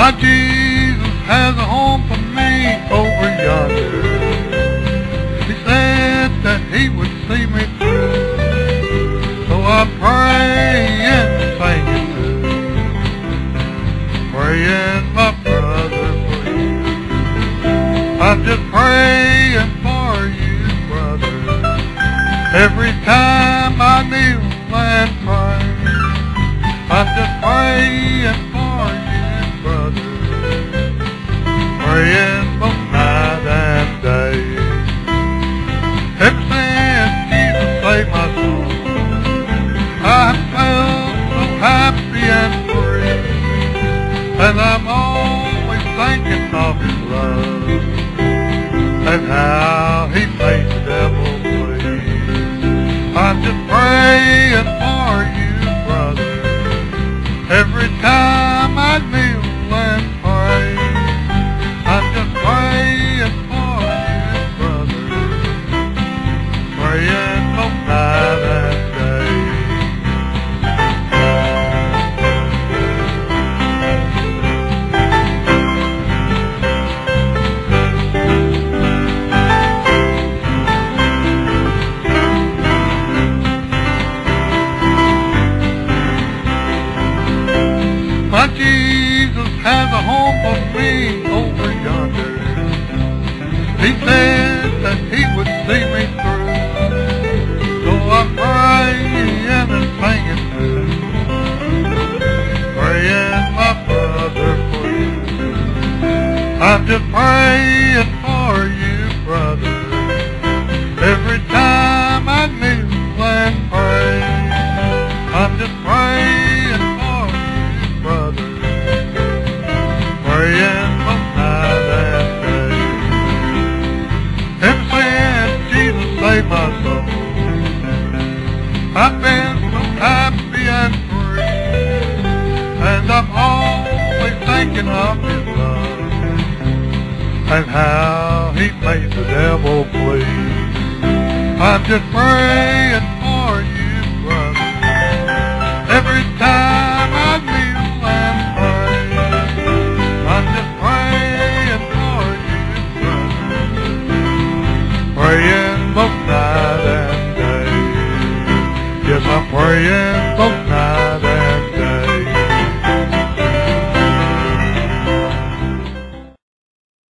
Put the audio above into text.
My Jesus has a home for me over yonder. He said that he would see me through, so I pray and sing it too, praying my brother for you. I'm just praying for you, brother, every time I kneel and pray. I'm just praying for you, brother, praying both night and day. Ever since Jesus saved my soul, I felt so happy and free, and I'm always thinking of His love and how He made the devil flee. I'm just praying for you, brother, every time I kneel and pray. I'm just praying for you, brother, praying both night and day. My Jesus has a home for me over yonder. He said that He would see me through, so I'm praying and singing too, praying my brother for you. I'm just praying for you, brother, every time I kneel and pray. I'm just praying for you, brother, praying both night and day. Ever since Jesus saved my soul, I've been so happy and free, and I'm always thinking of His love and how He made the devil flee. I'm just praying